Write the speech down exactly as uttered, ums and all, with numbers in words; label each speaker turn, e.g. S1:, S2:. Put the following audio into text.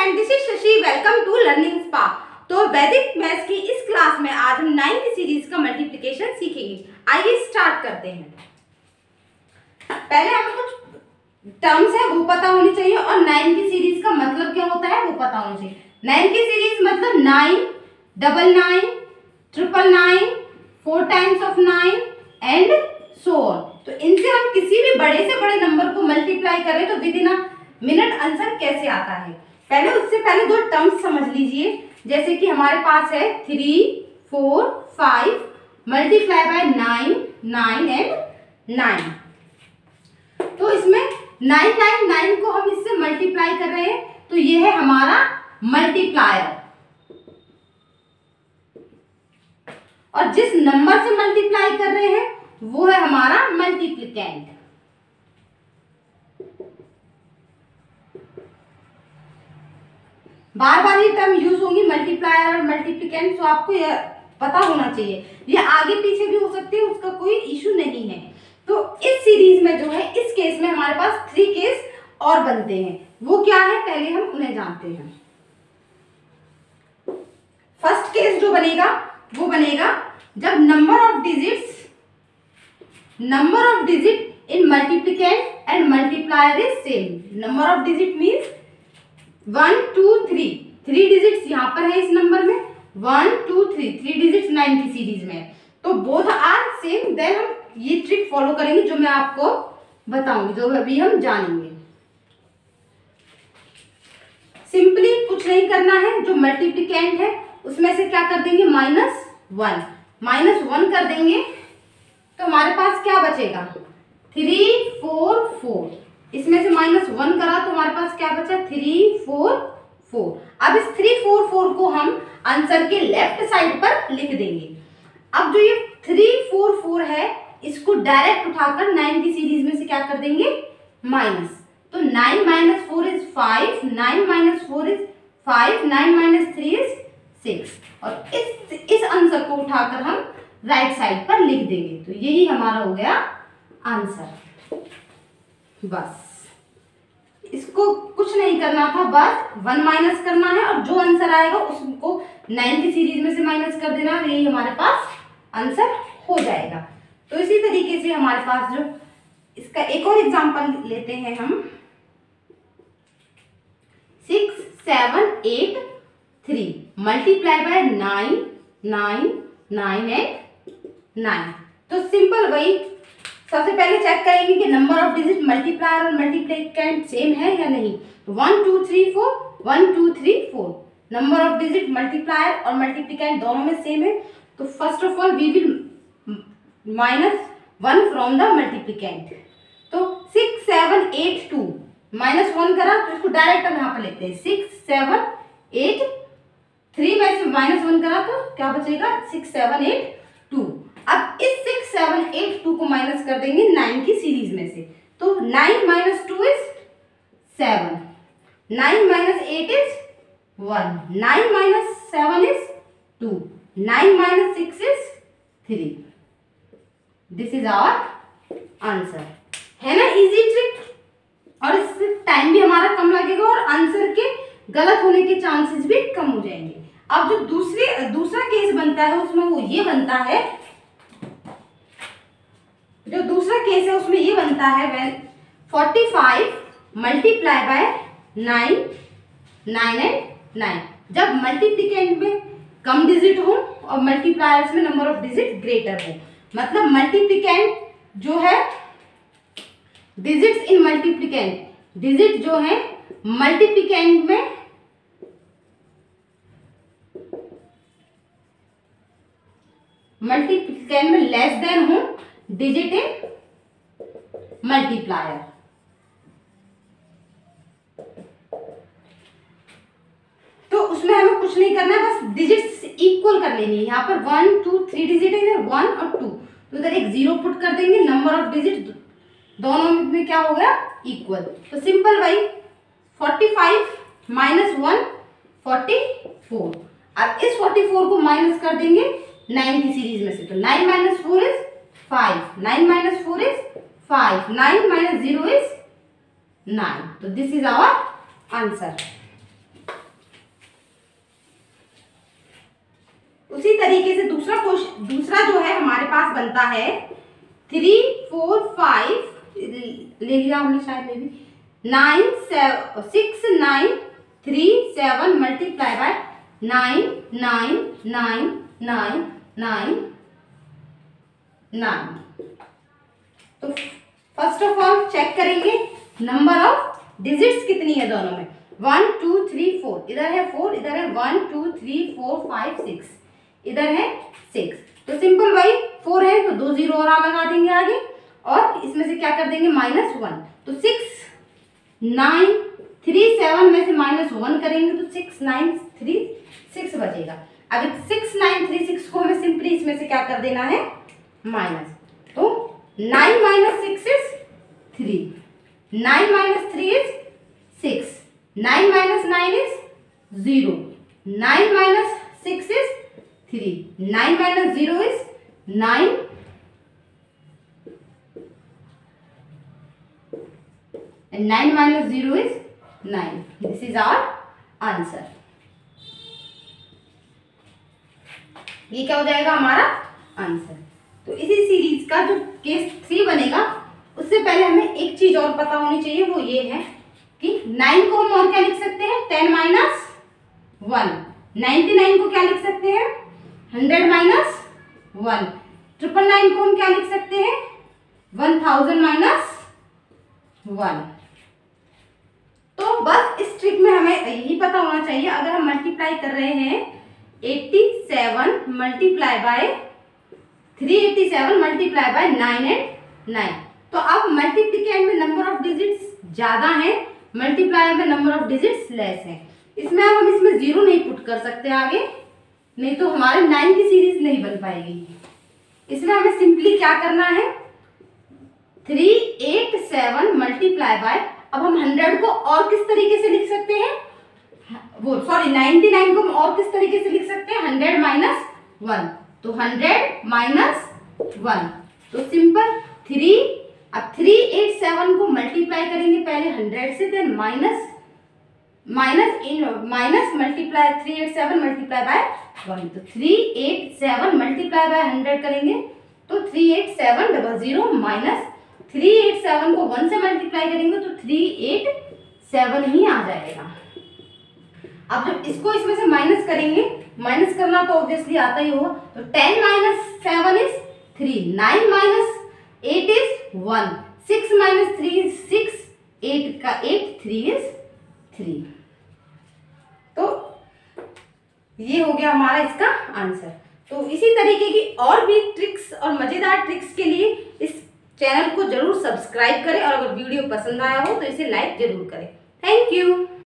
S1: Friend, this is Shashi. Welcome to learning spa. तो Vedic maths की इस क्लास में आज हम नाइन्थ सीरीज का मल्टीप्लिकेशन सीखेंगे। आइए स्टार्ट करते हैं। पहले हमें कुछ टर्म्स है वो पता होनी चाहिए और नाइन की सीरीज का मतलब क्या होता है वो पता होना चाहिए। नाइन की सीरीज मतलब nine, double nine, triple nine, four times of nine and so on. तो इनसे हम किसी भी बड़े से बड़े नंबर को मल्टीप्लाई करें तो within a minute answer कैसे आता है। पहले उससे पहले दो टर्म्स समझ लीजिए। जैसे कि हमारे पास है three, four, five multiply by nine, nine and nine. तो इसमें नाइन नाइन नाइन को हम इससे मल्टीप्लाई कर रहे हैं तो ये है हमारा मल्टीप्लायर। और जिस नंबर से मल्टीप्लाई कर रहे हैं वो है हमारा मल्टीप्लिकेंट। बार बार ये टर्म यूज होंगी मल्टीप्लायर और मल्टीप्लिकेंट, तो आपको यह पता होना चाहिए। ये आगे पीछे भी हो सकती है, उसका कोई इशू नहीं है। तो इस सीरीज में जो है, इस केस में हमारे पास थ्री केस और बनते हैं। वो क्या है पहले हम उन्हें जानते हैं। फर्स्ट केस जो बनेगा वो बनेगा जब number of digits number of digit in multiplicand and multiplier is same. Number of digit means one two three, three digits यहाँ पर है इस नंबर में, one two three, three digits nine की सीरीज में, तो बोथ आर सेम। देन हम ये ट्रिक फॉलो करेंगे जो मैं आपको बताऊंगी, जो अभी हम जानेंगे। सिंपली कुछ नहीं करना है, जो मल्टीप्लिकेंट है उसमें से क्या कर देंगे माइनस वन, माइनस वन कर देंगे तो हमारे पास क्या बचेगा थ्री फोर फोर। इसमें से माइनस वन करा तो हमारे पास क्या बचा थ्री फोर फोर। अब इस थ्री फोर फोर को हम आंसर के लेफ्ट साइड पर लिख देंगे। अब जो ये थ्री फोर फोर है इसको डायरेक्ट उठाकर नाइन की सीरीज में से क्या कर देंगे माइनस। तो nine minus four is five, nine minus four is five, nine minus three is six. और इस इस आंसर को उठाकर हम राइट साइड पर लिख देंगे। तो यही हमारा हो गया आंसर। बस इसको कुछ नहीं करना था, बस वन माइनस करना है और जो आंसर आएगा उसको नाइन की सीरीज में से माइनस कर देना, यही हमारे पास आंसर हो जाएगा। तो इसी तरीके से हमारे पास जो इसका एक और एग्जांपल लेते हैं हम, six seven eight three multiply by nine, nine, nine and nine. तो सिंपल वही सबसे पहले चेक करेंगे कि नंबर ऑफ डिजिट मल्टीप्लायर और मल्टीप्लिकेंट सेम है या नहीं। One two three four, one two three four, number of digit multiplier और मल्टीप्लिकेंट दोनों में सेम है। तो first of all we will minus one from the multiplicand. तो six seven eight two, minus one करा तो इसको डायरेक्ट हम यहाँ पर लेते हैं सिक्स सेवन एट थ्री में से माइनस वन करा तो क्या बचेगा सिक्स सेवन एट टू। अब इस सिक्स सेवन एट टू को माइनस कर देंगे नाइन की सीरीज में से। तो nine minus two is seven, nine minus eight is one, nine minus seven is two, nine minus six is three. This is our answer. है ना easy trick, और इससे टाइम भी हमारा कम लगेगा और आंसर के गलत होने के चांसेस भी कम हो जाएंगे। अब जो दूसरे दूसरा केस बनता है उसमें वो ये बनता है, जो दूसरा केस है उसमें ये बनता है when forty five multiply by nine, nine and nine. जब मल्टीप्लिकेंट में कम डिजिट हो और मल्टीप्लायर्स में नंबर ऑफ डिजिट ग्रेटर हो। मतलब मल्टीप्लिकेंट जो है डिजिट्स इन मल्टीप्लिकेंट, डिजिट जो है मल्टीप्लिकेंट में मल्टीप्लिकेंट में लेस देन हो डिजिट इन मल्टीप्लायर। तो उसमें हमें कुछ नहीं करना है, बस डिजिट्स इक्वल कर लेनी है। यहाँ पर वन टू थ्री डिजिट है, इधर वन और टू, तो इधर एक जीरो पुट कर देंगे। नंबर ऑफ डिजिट दोनों में क्या हो गया इक्वल। तो सिंपल वही forty five minus one forty four. अब इस फोर्टी फोर को माइनस कर देंगे नाइन की सीरीज में से। तो nine minus four is five, nine minus four is five, nine minus zero is nine. तो दिस इज आवर आंसर। उसी तरीके से दूसरा क्वेश्चन, दूसरा जो है हमारे पास बनता है थ्री फोर फाइव, ले लिया हमने शायद ले ली, nine seven six nine three seven multiply by nine nine nine nine nine nine. तो फर्स्ट ऑफ ऑल चेक करेंगे नंबर ऑफ डिजिट्स कितनी है दोनों में। वन टू थ्री फोर, इधर है फोर, इधर है one two three four five six, इधर है सिक्स। तो सिंपल भाई फोर है तो दो जीरो और लगा देंगे आगे, और इसमें से क्या कर देंगे माइनस वन। तो सिक्स नाइन थ्री सेवन में से माइनस वन करेंगे तो सिक्स नाइन थ्री सिक्स बचेगा। अब सिक्स नाइन थ्री सिक्स को हमें सिंपली इसमें से क्या कर देना है माइनस। तो nine minus six is three, nine minus three is six, nine minus nine is zero, nine minus six is three, nine minus zero is nine, and nine minus zero is nine. This is our answer. ये क्या हो जाएगा हमारा answer. तो इसी series का जो case three बनेगा उससे पहले हमें एक चीज और पता होनी चाहिए, वो ये है कि नाइन को हम और क्या लिख सकते हैं, ten minus one. Ninety nine को क्या लिख सकते हैं, hundred minus one. Triple nine को हम क्या लिख सकते हैं, वन थाउजेंड माइनस वन। तो बस इस ट्रिक में हमें यही पता होना चाहिए, अगर हम मल्टीप्लाई कर रहे हैं eighty seven multiply by three eighty seven multiply by nine and nine, तो अब मल्टीप्लिकेंड में नंबर ऑफ डिजिट्स ज्यादा है, मल्टीप्लाई में नंबर ऑफ डिजिट्स लेस है। इसमें अब हम इसमें जीरो नहीं पुट कर सकते आगे, नहीं तो हमारे नाइन की सीरीज नहीं बन पाएगी। इसमें हमें सिंपली क्या करना है, three eight seven multiply by, अब हम हंड्रेड को और किस तरीके से लिख सकते हैं, वो सॉरी नाइन्टी नाइन को हम और किस तरीके से लिख सकते हैं, हंड्रेड माइनस वन। तो हंड्रेड माइनस वन, तो सिंपल थ्री, अब थ्री एट सेवन को मल्टीप्लाई करेंगे पहले हंड्रेड से, then minus minus in minus multiply three eight seven multiply by one. तो three eight seven multiply by hundred करेंगे तो three eight seven double zero minus three eight seven को one से multiply करेंगे तो थ्री एट सेवन ही आ जाएगा। अब जब इसको इसमें से माइनस करेंगे, माइनस करना तो ऑब्वियसली आता ही होगा, तो ten minus seven is three, nine minus eight is one, six minus three is six, eight का एट, थ्री इज थ्री। तो ये हो गया हमारा इसका आंसर। तो इसी तरीके की और भी ट्रिक्स और मजेदार ट्रिक्स के लिए इस चैनल को जरूर सब्सक्राइब करें, और अगर वीडियो पसंद आया हो तो इसे लाइक जरूर करें। Thank you.